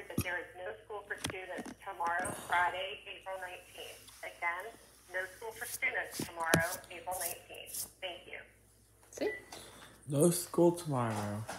that there is no school for students tomorrow, Friday, April 19th. Again, no school for students tomorrow, April 19th. Thank you. See? No school tomorrow.